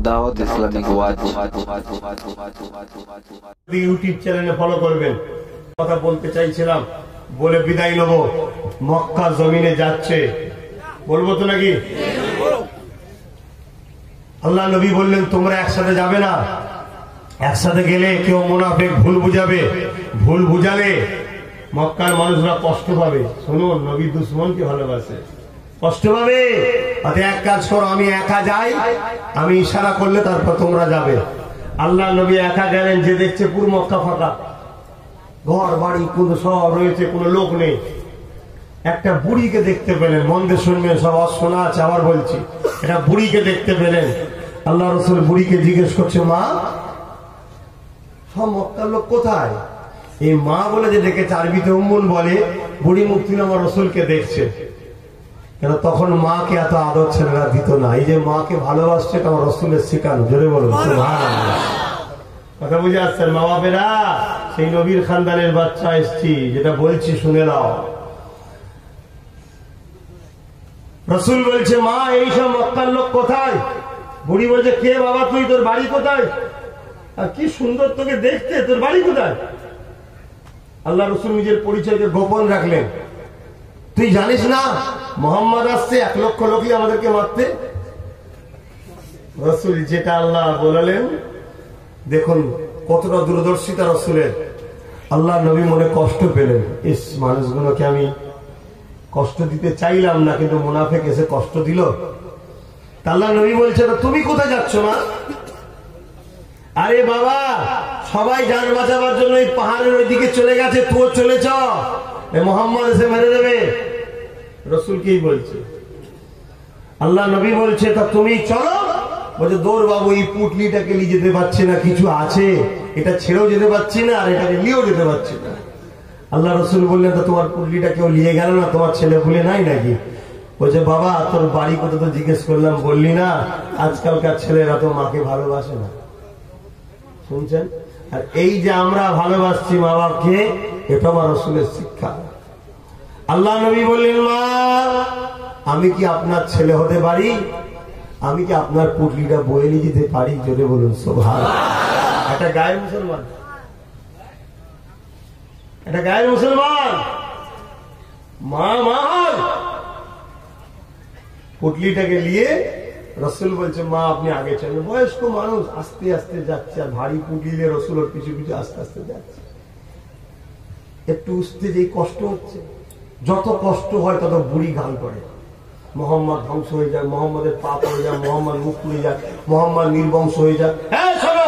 দাওয়াত ইসলামিক ওয়াজ ইউটিউব চ্যানেলে ফলো করবেন। কথা বলতে চাইছিলাম, বলে বিদায় নেব। মক্কা জমিনে যাচ্ছে, বলবো তো নাকি? আল্লাহ নবী বললেন তোমরা একসাথে যাবে না, একসাথে গেলে কেউ মুনাফিক ভুল বুঝাবে, ভুল বুঝালে মক্কার মানুষরা কষ্ট পাবে। শুনুন, নবী দুশ্মনকে ভালোবাসে, কষ্ট পাবে। এক কাজ করো, আমি একা যাই, আমি ইশারা করলে তারপর তোমরা যাবে। আল্লাহ নবী একা গেলেন, যে দেখছে পুরো মক্কা ফাঁকা, ঘর বাড়ি কোনো সব রয়েছে, কোনো লোক নেই। একটা বুড়িকে দেখতে পেলেন, মন্দে শুনবেন, সব শোনা আছে, আবার বলছি, একটা বুড়িকে দেখতে পেলেন। আল্লাহ রসুল বুড়িকে জিজ্ঞেস করছে, মা, সব মক্কার লোক কোথায়? এই মা বলে যে ডেকেছে, আরবিতে উম্মুন বলে। বুড়ি মুক্তি আমার রসুলকে দেখছে, কেন তখন মাকে এত আদর ছেলেরা দিত না। এই যে মাকে ভালোবাসছে, আমার রসুলের শিখানো। জোরে বলো কথা বুঝে আসছেন? মা বাপেরা, সেই নবীর খানদানের বাচ্চা এসছি, যেটা বলছি শুনে নাও। রসুল বলছে, মা, এইসব মক্কার লোক কোথায়? বুড়ি বলছে, কে বাবা তুই? তোর বাড়ি কোথায়? আর কি সুন্দর তোকে দেখতে, তোর বাড়ি কোথায়? আল্লাহ রসুল নিজের পরিচয়কে গোপন রাখলেন। তুই জানিস না মোহাম্মদ আসছে, 1 লক্ষ লোকই আমাদেরকে মারতে? রসুল যেটা আল্লাহ বললেন, দেখুন কতটা দূরদর্শিতা রসুলের। আল্লাহ নবী মনে কষ্ট পেলেন, ইস, মানুষগুলোকে আমি কষ্ট দিতে চাইলাম না, কিন্তু মুনাফিক এসে কষ্ট দিল। আল্লাহ নবী বলছে, তুমি কোথায় যাচ্ছ মা? আরে বাবা, সবাই জান বাঁচাবার জন্য এই পাহাড়ের ওই দিকে চলে গেছে, তুই চলেছ, মোহাম্মদ এসে মেরে দেবে। রসুলকেই বলছে। আল্লাহ নবী বলছে, তা তুমি চলো। বলছে, দৌড় বাবু, এই পুটলিটাকে নিয়ে যেতে পারছি না, কিছু আছে, এটা ছেড়েও যেতে পারছি না, আর এটাকে নিয়েও যেতে পারছি না। আল্লাহ রসুল বললেন, তা তোমার পুটলিটা কেউ নিয়ে গেল না? তোমার ছেলে ভুলে নাই নাকি? বলছে, বাবা, তোর বাড়ি কোথা তো জিজ্ঞেস করলাম, বললি না। আজকালকার ছেলেরা তো মাকে ভালোবাসে না, শুনছেন? আর এই যে আমরা ভালোবাসছি মা বাপকে, এটা আমার রসুলের শিক্ষা। আল্লাহ নবী বললেন, মা, আমি কি আপনার ছেলে হতে পারি? আমি কি আপনার পুটলিটা বয়ে নিয়ে যেতে পারি? জোরে বলুন সুবহানাল্লাহ। একটা গায়ের মুসলমান, এটা গায়ের মুসলমান, মা পুটলিটাকে নিয়ে রসুল বলছে, মা আপনি আগে চলেন। বয়স্ক মানুষ আস্তে আস্তে যাচ্ছে, আর ভারী পুটলিলে রসুল ওর পিছু পিছু আস্তে আস্তে যাচ্ছে। একটু উঠতে যেই কষ্ট হচ্ছে, যত কষ্ট হয় তত বুড়ি গাল করে, মোহাম্মদ ধ্বংস হয়ে যায়, মোহাম্মদের পাপ হয়ে যায়, মোহাম্মদ মুখ খুলে যায়, মোহাম্মদ নির্বংশ হয়ে যায়। হ্যাঁ শোনো,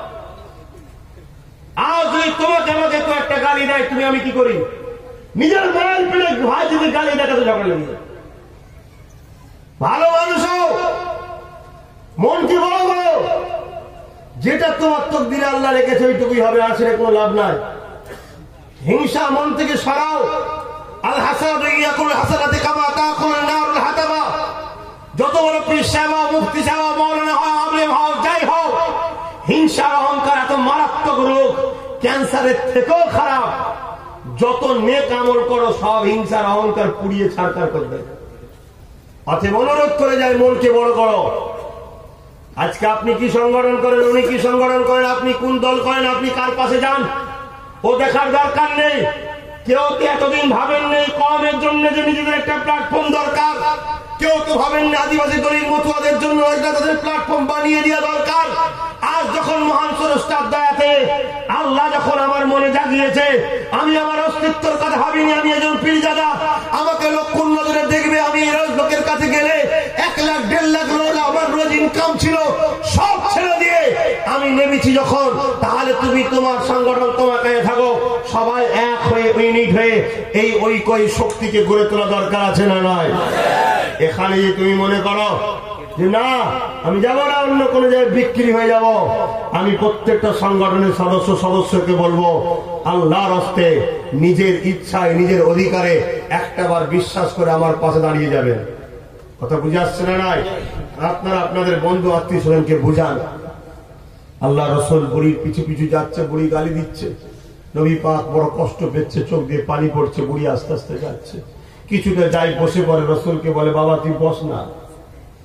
আজ যদি তোমাকে আমাকে তো একটা গালি দেয়, তুমি আমি কি করি? নিজের মায়ের পেলে ভাই যদি গালি দেয়, তো ঝগড়া লেগে যায়। ভালো মানুষ মন কি বড় বড়, যেটা তোমার তকদিরে আল্লাহ রেখেছে ওইটুকুই হবে, আর সেটা কোনো লাভ নাই। হিংসা মন থেকে সরাও। আল হাসাদ ইয়াকুল হাসানাতি কামা তাকুল নারুল হাতাবা। যত বড় পীর সাহেব, মুফতি সাহেব, মাওলানা হও, আলেম হও, যাই হও, হিংসা অহংকার এত মারাত্মক রোগ, ক্যান্সারের থেকেও খারাপ। যত নেক আমল করো, সব হিংসার অহংকার পুড়িয়ে ছাড়খার করবে। অতএব অনুরোধ করে যায়, মনকে বড় করো। আজকে আপনি কি সংগঠন করেন, উনি কি সংগঠন করেন, আপনি কোন দল করেন, আপনি কার পাশে যান, ও দেখার দরকার নেই। কেউ তো এতদিন ভাবেন নেই কওমের জন্য যে নিজেদের একটা প্ল্যাটফর্ম দরকার। কেউ তো ভাবেন না আদিবাসী দলিল মতুয়াদের জন্য একটা তাদের প্ল্যাটফর্ম বানিয়ে দেওয়া দরকার। আজ যখন মহান স্রষ্টার দয়াতে আল্লাহ যখন আমার মনে জাগিয়েছে, আমি আমার অস্তিত্বের কথা ভাবিনি। আমি একজন পীরজাদা, আমাকে লক্ষণ নজরে দেখবে। আমি লোকের কাছে গেলে 1 লাখ 1.5 লাখ আমার রোজ ইনকাম ছিল, সব ছেড়ে দিয়ে আমি নেমেছি যখন। তাহলে তুমি তোমার সংগঠন তোমাকে থাকো, সবাই এক হয়ে ইউনিট হয়ে এই ঐক্য শক্তিকে গড়ে তোলা দরকার আছে না নয়? এখানে যে তুমি মনে করো যে না আমি যাবো না, অন্য কোনো জায়গায় বিক্রি হয়ে যাব, আমি প্রত্যেকটা সংগঠনের সদস্যকে বলবো, আল্লাহর হস্তে নিজের ইচ্ছায় নিজের অধিকারে একটাবার বিশ্বাস করে আমার পাশে দাঁড়িয়ে যাবেন। কথা বুঝে আসছে না নাই? আপনারা আপনাদের বন্ধু আত্মীয় স্বজনকে বুঝান। আল্লাহ রসুল বুড়ির পিছু পিছু যাচ্ছে, বুড়ি গালি দিচ্ছে, নবী পাক বড় কষ্ট পেচ্ছে, চোখ দিয়ে পানি পড়ছে, বুড়ি আস্তে আস্তে যাচ্ছে। কিছুটা যাই বসে পড়ে, রসুলকে বলে, বাবা তুই বস না।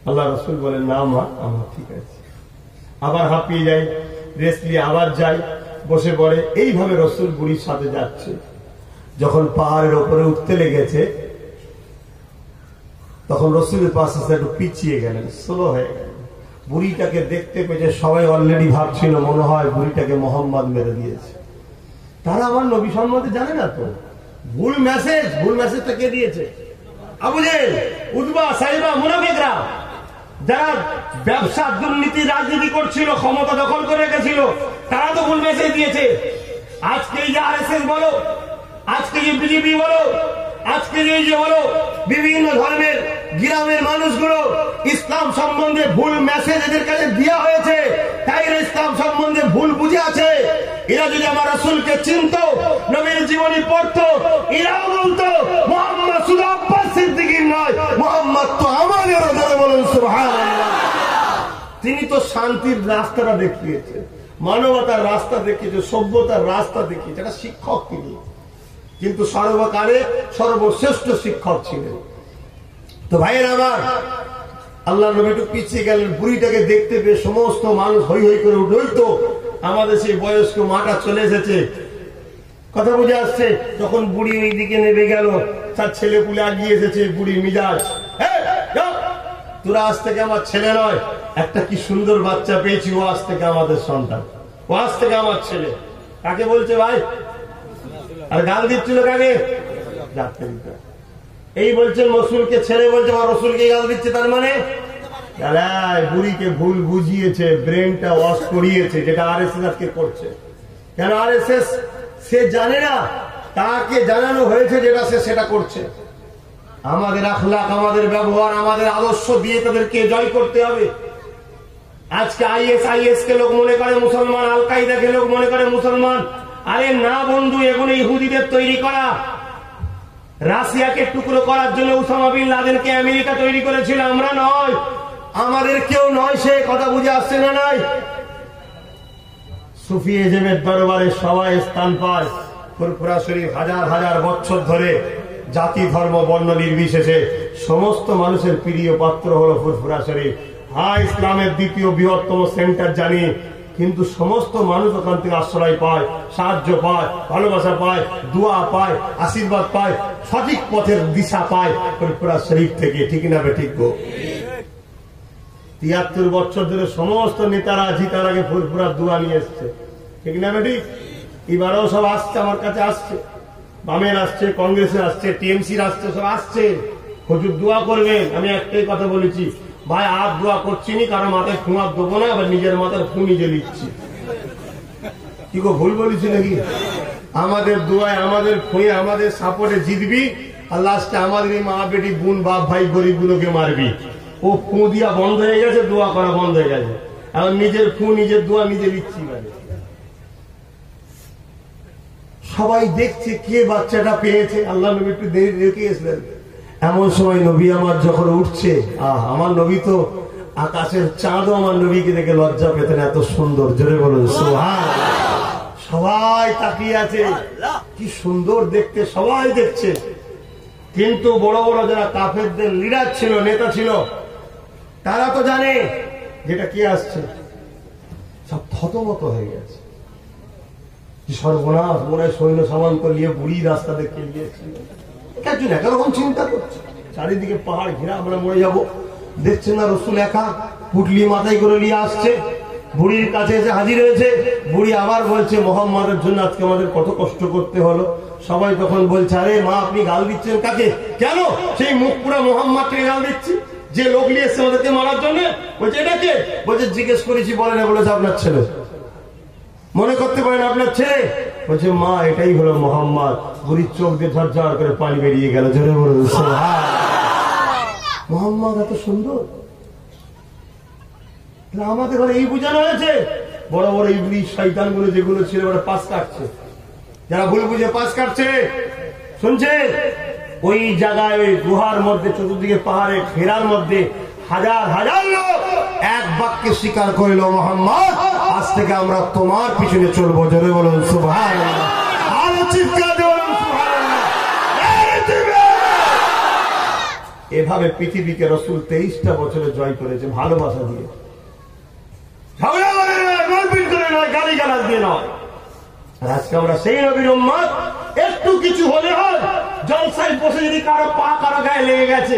আল্লাহ রসুল বলেন, না মা আমার ঠিক আছে। আবার হাঁপিয়ে যায়, রেস্ট নিয়ে আবার যায়, বসে পড়ে। এইভাবে রসুল বুড়ির সাথে যাচ্ছে। যখন পাহাড়ের ওপরে উঠতে লেগেছে, তখন রসুলের পাশে একটু পিছিয়ে গেলেন, স্লো হয়ে গেলেন। বুড়িটাকে দেখতে পেয়ে সবাই অলরেডি ভাবছিল মনে হয় বুড়িটাকে মোহাম্মদ মেরে দিয়েছে। তারা আমার নবী সম্বন্ধে জানে না তো। ভুল মেসেজটা কে দিয়েছে? আবু জেহেল, উতবা, সাইবা, মুনাফিকরা, যারা ব্যবসা, দুর্নীতি, রাজনীতি করছিল, ক্ষমতা দখল করে রেখেছিল, তারা তো ভুল মেসেজ দিয়েছে। আজকে এই যে আরএসএস বলো, আজকে যে বিজেপি বলো, আজকে এই যে বলো, বিভিন্ন ধর্মের গ্রামের মানুষগুলো ইসলাম সম্বন্ধে ভুল মেসেজ এদের কাছে দেওয়া হয়েছে, তাই ইসলাম সম্বন্ধে ভুল বুঝে আছে। এরা যদি আমার রাসূলকে চিনত, নবীর জীবনী পড়তো, এরাও বলতো মুহাম্মদ শুধু আব্বাস সিদ্দিকীর নয়, মুহাম্মদ তো আমাদেরও। ধরে বলেন সুবহানাল্লাহ। তিনি তো শান্তির রাস্তাটা দেখিয়েছে, মানবতার রাস্তা দেখিয়েছে, সভ্যতার রাস্তা দেখিয়েছে। এটা শিক্ষক তিনি, কিন্তু সর্বকালে সর্বশ্রেষ্ঠ শিক্ষক ছিলেন। তো ভাইয়ের আমার, আল্লাহ নবী একটু পিছিয়ে গেলেন। বুড়িটাকে দেখতে পেয়ে সমস্ত মানুষ হই হই করে উঠে। তো আমাদের সেই বয়স্ক মাটা চলে এসেছে, কথা বুঝে আসছে। যখন বুড়ি ওই দিকে নেমে গেল, তার ছেলে পুলে আগিয়ে এসেছে। বুড়ি মিজাজ, তোরা আজ থেকে আমার ছেলে নয়, একটা কি সুন্দর বাচ্চা পেয়েছি, ও আজ থেকে আমাদের সন্তান, ও আজ থেকে আমার ছেলে। কাকে বলছে ভাই? আর গাল দিচ্ছিল কাকে? এই বলছেন রসুলকে ছেলে বলছে, বা রসুলকে গাল দিচ্ছে। তার মানে বুড়িকে ভুল বুঝিয়েছে, ব্রেনটা ওয়াশ করিয়েছে, যেটা আরএসএস আজকে করছে। কেন আরএসএস? সে জানে না, তাকে জানানো হয়েছে যেটা, সে সেটা করছে। আমাদের আখলাক, আমাদের ব্যবহার, আমাদের আদর্শ দিয়ে তাদেরকে জয় করতে হবে। আজকে আইএস কে লোক মনে করে মুসলমান, আল কায়দাকে লোক মনে করে মুসলমান। আরে না বন্ধু, এগুলো ইহুদিদের তৈরি করা। রাশিয়াকে টুকরো করার জন্য উসামা বিন লাদেনকে আমেরিকা তৈরি করেছিল, আমরা নয়, আমাদের কেউ নয়। সে কথা বুঝে আসছে না? নাই। সুফিজমের দরবারে সবাই স্থান পায়। ফুরফুরা শরীফ হাজার হাজার বছর ধরে জাতি, ধর্ম, বর্ণ নির্বিশেষে সমস্ত মানুষের প্রিয় পাত্র হলো ফুরফুরা শরীফ। হ্যাঁ, ইসলামের দ্বিতীয় বৃহত্তম সেন্টার জানি, কিন্তু সমস্ত মানুষ ওখান থেকে আশ্রয় পায়, সাহায্য পায়, ভালোবাসা পায়, দোয়া পায়, আশীর্বাদ পায়, সঠিক পথের দিশা পায় ফুরফুরা শরীফ থেকে। ঠিক না বে? ঠিক গো। ৭৩ বছর ধরে সমস্ত নেতারা জিতার আগে ফুরফুরার দোয়া নিয়ে এসছে। ঠিক না বে? ঠিক। এবারেও সব আসছে, আমার কাছে আসছে, বামের আসছে, কংগ্রেসের আসছে, টিএমসির আসছে, সব আসছে। হুজুর দোয়া করবেন। আমি একটাই কথা বলেছি, ভাই আর দোয়া করছি নি, কারণ মাথায় ফুঁয়ার দেবো না, আবার নিজের মাথার ফু নিজে নিচ্ছি। কি গো, ভুল বলেছি নাকি? আমাদের দোয়ায়, আমাদের ফুঁয়ে, আমাদের সাপোর্টে জিতবি, আর লাস্টে আমাদের এই মা, বেটি, বোন, বাপ, ভাই, গরিব গুলোকে মারবি। ও ফু দিয়া বন্ধ হয়ে গেছে, দোয়া করা বন্ধ হয়ে গেছে। এখন নিজের ফু, নিজের দোয়া নিজে নিচ্ছি। মানে সবাই দেখছে কে বাচ্চাটা পেয়েছে। আল্লাহ নবী একটু দেরি রেখে গেছিলেন। এমন সময় নবী আমার যখন উঠছে, আমার নবী তো আকাশের চাঁদও আমার নবীকে দেখে লজ্জা পেতেন, এত সুন্দর। জোরে বলুন সুবহানাল্লাহ। সবাই তাকিয়ে আছে, কি সুন্দর দেখতে, সবাই দেখছে। কিন্তু বড় বড় যারা কাফেরদের লিডার ছিল, নেতা ছিল, তারা তো জানে যেটা কি আসছে, সব থতমত হয়ে গেছে। সর্বনাশ, মনে হয় সৈন্য সামন্ত নিয়ে বুড়ি রাস্তা দেখে গিয়েছিল। একজন একরকম চিন্তা করছে, চারিদিকে পাহাড় ঘেরা, আমরা মরে যাবো। দেখছেন না রসুল একা পুটলি মাথায় করে নিয়ে আসছে, বুড়ির কাছে এসে হাজির হয়েছে। বুড়ি আবার বলছে, মোহাম্মদের জন্য আজকে আমাদের কত কষ্ট করতে হলো। সবাই তখন বলছে, আরে মা, আপনি গাল দিচ্ছেন কাকে? কেন? সেই মুখ পুরা মোহাম্মদকে গাল দিচ্ছি, যে লোক নিয়ে এসছে আমাদেরকে মারার জন্য। বলছে এটা কে? বলছে জিজ্ঞেস করেছি, বলে না। বলেছে আপনার ছেলে। মনে করতে পারেন আপনার ছেলে? বলছে মা, এটাই হলো মোহাম্মদ। বুড়ির চোখ দিয়ে ঝরঝর করে পানি বেরিয়ে গেল। জোরে বলুন সুবহানাল্লাহ। মোহাম্মদ এত সুন্দর। আমাদের ঘরে এই বোঝানো হয়েছে, বড় বড় ইবলিশ শয়তান গুলো যেগুলো ছিল, ওরা পাশ কাটছে, যারা ভুল বুঝে পাশ কাটছে। শুনছে? ওই জায়গায়, ওই গুহার মধ্যে, চতুর্দিকে পাহাড়ে ঘেরার মধ্যে হাজার হাজার লোক এক বাক্যে স্বীকার করিল, মোহাম্মদ আজ থেকে আমরা তোমার পিছনে চলবো। জোরে বলুন সুবহানাল্লাহ। আরো চিৎকার দিয়ে বলুন সুবহানাল্লাহ। এভাবে পৃথিবীকে রসুল 23টা বছরে জয় করেছে ভালোবাসা দিয়ে, ঝগড়া করে নয়, মারপিট করে নয়, গালিগালাজ দিয়ে নয়। আজকে আমরা সেই নবীর উম্মত, একটু কিছু হলে হয় জলসায় বসে যদি কারো পা কারো গায়ে লেগে গেছে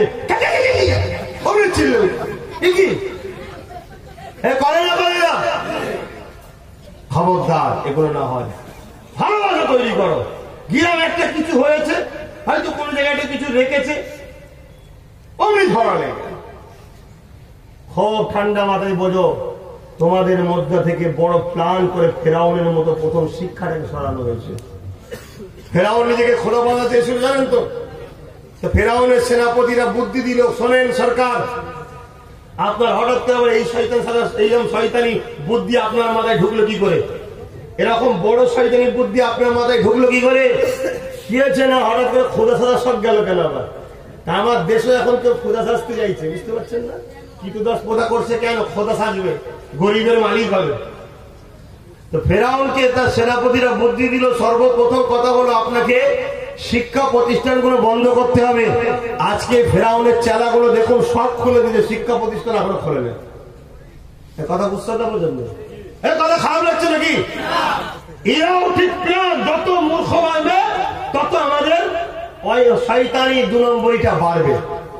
করে না, খবরদার এগুলো না হয়। ভালোবাসা তৈরি করো। গিরাম একটা কিছু হয়েছে, হয়তো কোন জায়গায় কিছু রেখেছে, অমনি ধরা লেগে, খুব ঠান্ডা মাথায় বোঝো তোমাদের মধ্যে থেকে বড় প্ল্যান করে ফেরাউনের মতো প্রথম শিক্ষাটাকে সরানো হয়েছে। ফেরাউন নিজেকে খোদা বানাতে এসে জানেন তো, ফেরাউনের সেনাপতিরা বুদ্ধি দিল, শোনেন সরকার, আপনার হঠাৎ করে এই শয়তান এইরকম শয়তানি বুদ্ধি আপনার মাথায় ঢুকলো কি করে? এরকম বড় শয়তানি বুদ্ধি আপনার মাথায় ঢুকলো কি করে? কি হয়েছে না হঠাৎ করে খোদা সাজা সব গেল কেন? আবার আমার দেশে এখন কেউ খোদা সাজতে চাইছে, বুঝতে পারছেন না? কিন্তু 10 খোদা করছে কেন? খোদা সাজবে, গরিবের মালিক হবে। তো ফেরাউনকে তার সেনাপতিরা বুদ্ধি দিল, সর্বপ্রথম কথা হলো আপনাকে শিক্ষা প্রতিষ্ঠানগুলো বন্ধ করতে হবে। আজকে ফেরাউনের চেলাগুলো দেখুন সব খুলে দিতে, শিক্ষা প্রতিষ্ঠান এখনো খোলে না। কথা বুঝতে পর্যন্ত কথা খারাপ লাগছে নাকি? এরাও ঠিক প্ল্যান, যত মূর্খ বাড়বে তত আমাদের ওই শয়তানি 2 নম্বরটা বাড়বে।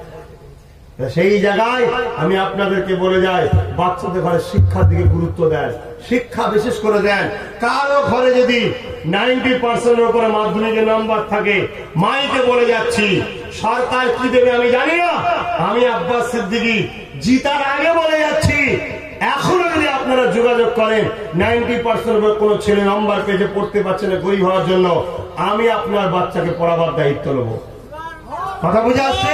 সেই জায়গায় আমি আপনাদেরকে বলে যাই, বাচ্চাদের ঘরে শিক্ষার দিকে গুরুত্ব দেন, শিক্ষা বিশেষ করে দেন। কারো ঘরে যদি 90% উপরে মাধ্যমিকের নাম্বার থাকে, মাইকে বলে যাচ্ছি, সরকার কি দেবে আমি জানি না, আমি আব্বাস সিদ্দিকী জিতার আগে বলে যাচ্ছি, এখনো যদি আপনারা যোগাযোগ করেন 90% উপরে কোন ছেলে নাম্বার পেয়ে পড়তে পারছে না গরিব হওয়ার জন্য, আমি আপনার বাচ্চাকে পড়াবার দায়িত্ব নেব। কথা বুঝে আসছে?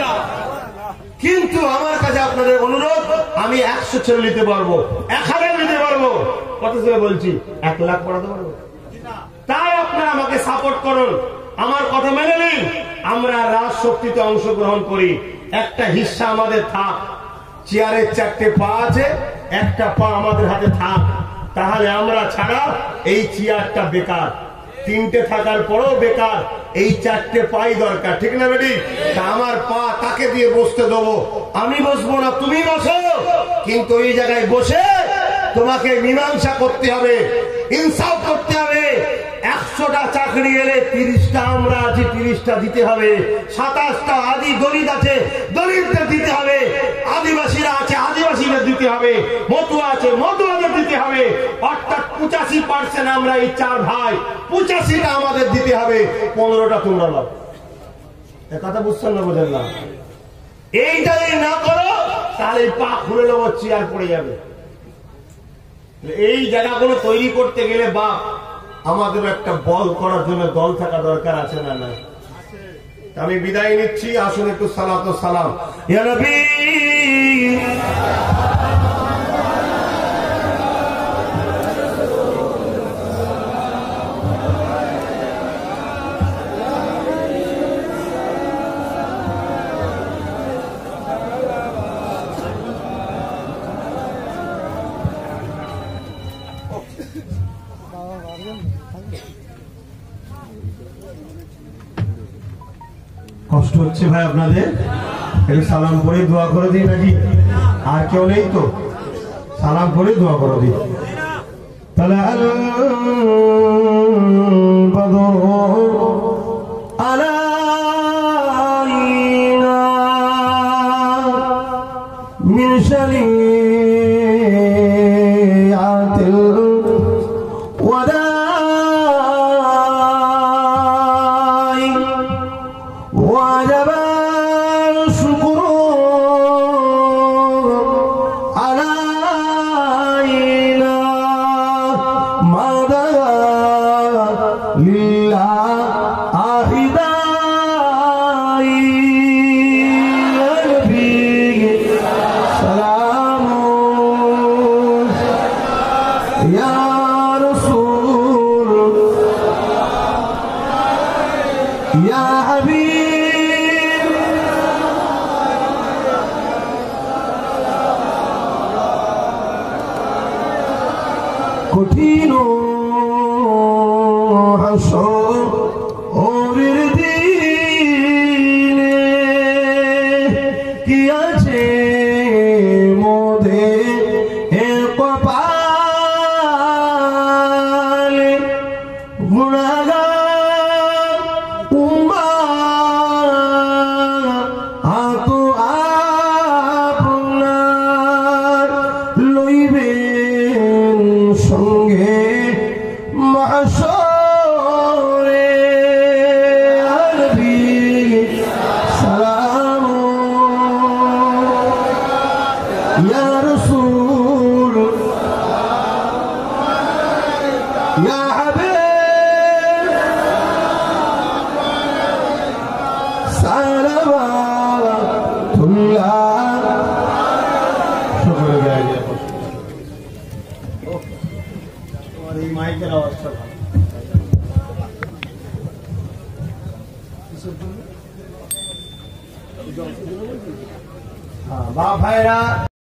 কিন্তু আমার কাছে আপনাদের অনুরোধ, আমি 100 ছেলে নিতে পারবো, 1000 নিতে পারবো, কত ছেলে বলছি 1 লাখ পড়াতে পারবো। তাই আপনারা আমাকে সাপোর্ট করুন, আমার কথা মেনে নিন। আমরা রাজশক্তিতে অংশগ্রহণ করি, একটা হিস্সা আমাদের থাক। চেয়ারের 4টে পা আছে, একটা পা আমাদের হাতে থাক, তাহলে আমরা ছাড়া এই চেয়ারটা বেকার। 3টে থাকার পরও বেকার, এই 4টে পাই দরকার, ঠিক না বেটি? আমার পা তাকে দিয়ে বসতে দেবো, আমি বসবো না, তুমি বসো। কিন্তু এই জায়গায় বসে তোমাকে মীমাংসা করতে হবে, ইনসাফ করতে হবে। 100টা চাকরি এলে 30টা আমরা আছি, 30টা দিতে হবে। 27টা আদি দলিত আছে, দলিতদের দিতে হবে। আদিবাসীরা আছে, আদিবাসীদের দিতে হবে। মতুয়া আছে, মতুয়াদের দিতে হবে। অর্থাৎ 85% আমরা এই 4 ভাই, 85টা আমাদের দিতে হবে, 15টা তোমরা নাও। কথা বুঝছেন না? বোঝেন না? এইটা যদি না করো তাহলে পা খুলে নেবো, চেয়ার পড়ে যাবে। এই জায়গাগুলো তৈরি করতে গেলে বাপ আমাদের একটা বল করার জন্য দল থাকা দরকার আছে না? নাই? আমি বিদায় নিচ্ছি, আসুন একটু সালাত ও সালাম। ইয়া নবী কষ্ট হচ্ছে ভাই আপনাদের, একটু সালাম করে দোয়া করে দিই নাকি? আর কেউ নেই তো? সালাম করে দোয়া করে দিই। তাহলে কঠিন হাসরের দিনে আছে মোদে কপালে গুণাগার উম্মাহ আতো আপনার লইবেন সঙ্গে মাহশরে আরবি সালাম ইয়া রাসূল ইয়া হাবিব সালাওয়াতুল্লাহ শুকর গায়ে তোমার এই মাইকের অবস্থা ভালো। বা ভাইরা